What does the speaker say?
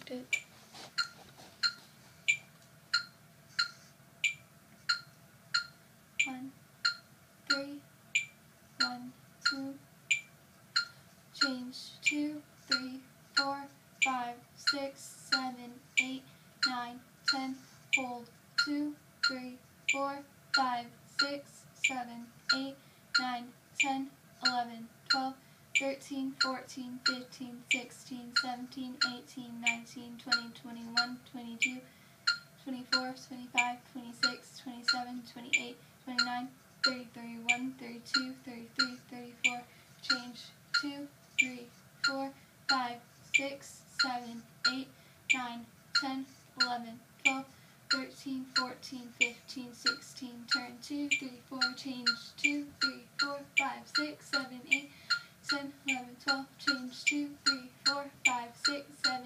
moved it. 1, 3, 1, 2. Change 2, 3, 4, 5, 6, 7, 8, 9, 10. Hold 2, 3, 4, 5, 6, 7, 8, 9, 10, 11, 12, 13, 14, 15, 16, 17, 18, 19, 20, 21, 22, 24, 25, 26, 27, 28, 29, 30, 31, 32, 33, 34. Change 2, 3, 4, 5, 6, 7, 8, 9, 10, 11, 12, 13, 14, 15, 16. Turn 2, 3, 4. Change 2, 3, 4, 5, 6, 7, 8, 10, 11, 12. Change 2, 3, 4, 5, 6, 7,